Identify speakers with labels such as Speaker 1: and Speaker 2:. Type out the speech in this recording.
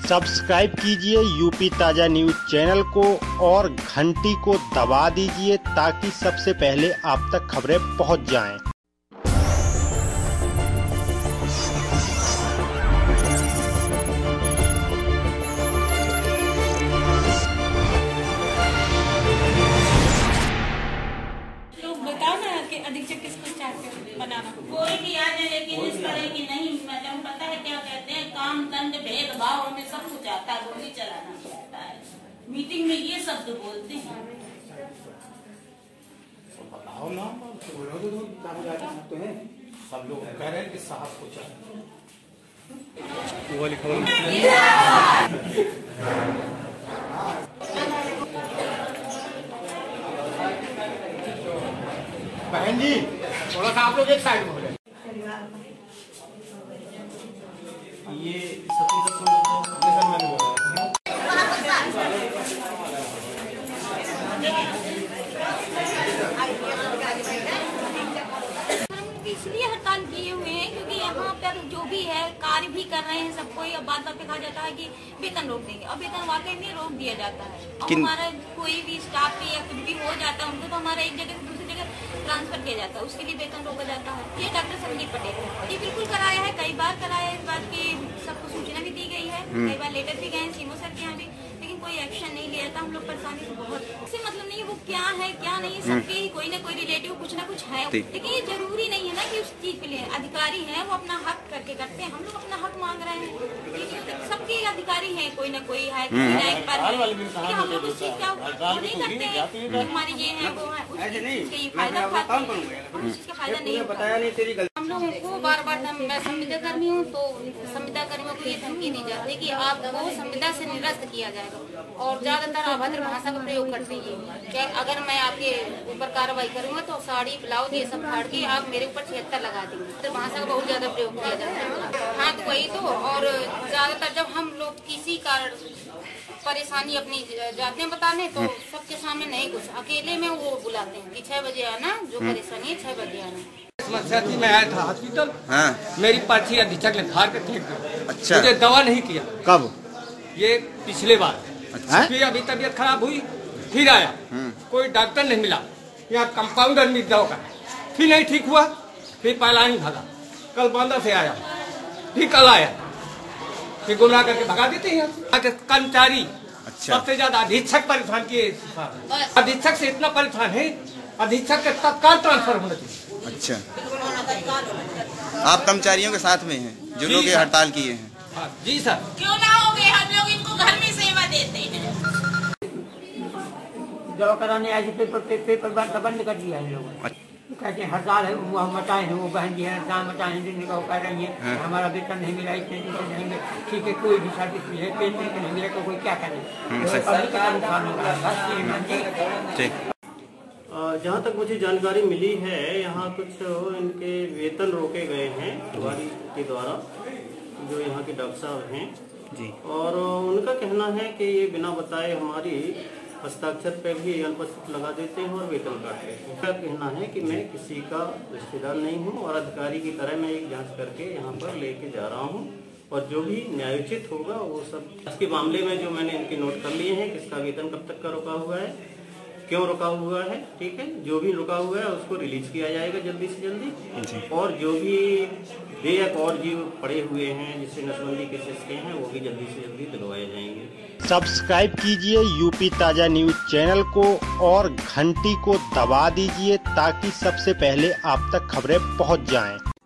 Speaker 1: Subscribe कीजिए UP ताजा news channel को और घंटी को दबा दीजिए ताकि सबसे पहले आप तक खबरें पहुंच जाएं।
Speaker 2: अधीक्षक किसको चाहते हैं बनाना?
Speaker 3: कोई भी आ जाए, लेकिन इस तरह की नहीं। मैडम पता है क्या कहते हैं, काम दंड भेदभाव में सब कुछ आता है, गोली चलाना चाहता है। मीटिंग में ये शब्द बोलते हैं।
Speaker 4: सब लोग कह रहे हैं कि साहब को चाहिए। बहन जी थोड़ा सा आप लोग एक साइड में हो जाए। ये
Speaker 2: इसलिए हड़ताल किए हुए हैं क्योंकि यहाँ पर जो भी है कार्य भी कर रहे हैं सबको। अब बात बात पे कहा जाता है कि वेतन रोक देंगे, अब वेतन वाकई में रोक दिया जाता है। और हमारा कोई भी स्टाफ या कुछ भी हो जाता है उनको तो हमारा एक जगह से दूसरी जगह ट्रांसफर किया जाता है, उसके लिए वेतन रोका जाता है। ये डॉक्टर संदीप पटेल है, ये बिल्कुल कराया है, कई बार कराया है। इस बात की सबको सूचना भी दी गई है, कई बार लेटर भी गए सीमो सर के यहाँ भी, लेकिन कोई एक्शन नहीं लिया था। हम लोग परेशानी से बहुत इससे मतलब नहीं है वो क्या है क्या नहीं, सबके ही कोई ना कोई रिलेटिव कुछ ना कुछ है। लेकिन ये जरूरी नहीं है ना कि उस चीज के लिए अधिकारी है वो अपना हक करके करते हैं। हम लोग अपना हक मांग रहे हैं, सबके अधिकारी है, कोई ना कोई है, लेकिन हम लोग उस चीज का नहीं करते हैं। हमारी ये है वो है, उसके फायदा उठाते हैं, हम उस चीज का फायदा नहीं उठाते। हम लोगों को बार बार मैं संविदा कर्मी हूँ तो संविदा कर्मियों को ये धमकी दी जाती है कि आपको संविदा से निरस्त किया जाएगा और ज्यादातर अभद्र भाषा का प्रयोग करते हैं। क्या अगर मैं आपके ऊपर कार्रवाई करूंगा तो साड़ी ब्लाउज ये सब फाड़ के आप मेरे ऊपर 76 लगा देंगे। तो भाषा का बहुत ज्यादा प्रयोग किया जाता है। हाँ तो वही तो। और ज्यादातर जब हम लोग किसी कारण परेशानी अपनी जाते हैं बताने तो सबके सामने नहीं, कुछ अकेले में वो बुलाते हैं कि 6 बजे आना, जो परेशानी है 6 बजे आना।
Speaker 4: समस्या थी, मैं आया था हॉस्पिटल। हाँ। मेरी पर्ची अधीक्षक ने फाड़ के फेंक दी। अच्छा। मुझे दवा नहीं किया। कब? ये पिछले बार। अच्छा। फिर अभी तबीयत खराब हुई, फिर आया, कोई डॉक्टर नहीं मिला, यहाँ कंपाउंडर मिल जाओगा, फिर नहीं ठीक हुआ, फिर पहला ही भागा। कल बंदा से आया, फिर कल आया, फिर गुमराह करके भगा देते हैं कर्मचारी। अच्छा। सबसे ज्यादा अधीक्षक परेशान किए, अधीक्षक से इतना परेशान है, अधीक्षक के तत्काल ट्रांसफर होना चाहिए।
Speaker 5: अच्छा, आप कर्मचारियों के साथ में हैं जो लोग ये हड़ताल किए हैं?
Speaker 4: हाँ, जी सर।
Speaker 3: क्यों ना हो गए, हम लोग इनको घर में सेवा देते हैं।
Speaker 6: दवा कराने आए थे, पेपर बंद कर दिया है लोगों। कहते हैं हड़ताल है, वो हम बताए हैं, वो बहन जी है हड़ताल बताए हैं, जिनका वो कह रही है हमारा वेतन नहीं मिला, इससे नहीं मिला। ठीक है, कोई भी सर्विस मिले, पेमेंट नहीं मिले तो कोई क्या करे।
Speaker 7: जहाँ तक मुझे जानकारी मिली है, यहाँ कुछ इनके वेतन रोके गए हैं तिवारी के द्वारा, जो यहाँ के डॉक्टर साहब हैं जी। और उनका कहना है कि ये बिना बताए हमारी हस्ताक्षर पे भी अनुपस्थित लगा देते हैं और वेतन काट लेते हैं। उनका कहना है कि मैं किसी का रिश्तेदार नहीं हूँ और अधिकारी की तरह मैं एक जाँच करके यहाँ पर लेके जा रहा हूँ और जो भी न्यायोचित होगा वो सब। इसके मामले में जो मैंने इनके नोट कर लिए हैं, किसका वेतन कब तक का रुका हुआ है, क्यों रुका हुआ है, ठीक है, जो भी रुका हुआ है उसको रिलीज किया जाएगा जल्दी से जल्दी। और जो भी देयक और जो पड़े हुए हैं जिससे नसबंदी केसेस के हैं वो भी जल्दी से जल्दी दिलवाए जाएंगे।
Speaker 1: सब्सक्राइब कीजिए यूपी ताजा न्यूज चैनल को और घंटी को दबा दीजिए ताकि सबसे पहले आप तक खबरें पहुंच जाएं।